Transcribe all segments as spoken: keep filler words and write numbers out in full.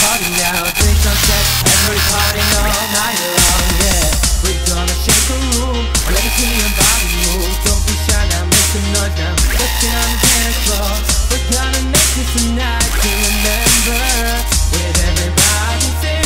party now. Drinks on set, everybody partying all night long, yeah. We're gonna shake a room, let me see your body move. Don't be shy now, make some noise now. Let's get on the dance floor. We're gonna make this a night to remember, with everybody singing.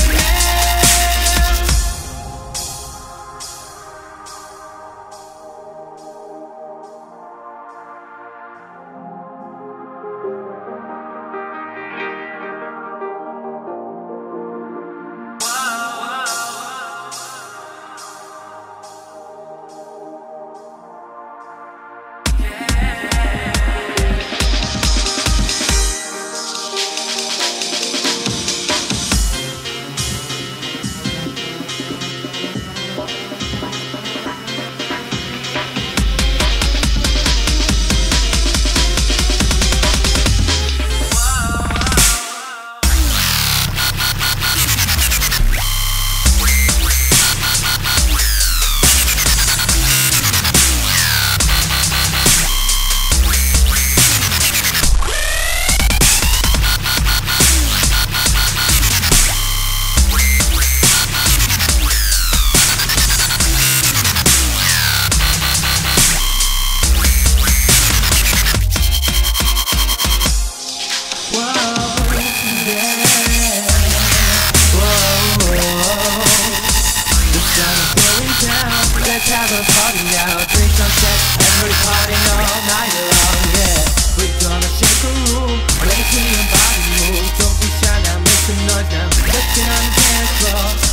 Let's have a party now. Drinks on set, everybody partying all night long, yeah. We're gonna shake a room, let me see your body move. Don't be shy now, make some noise now. Let's get on the dance floor.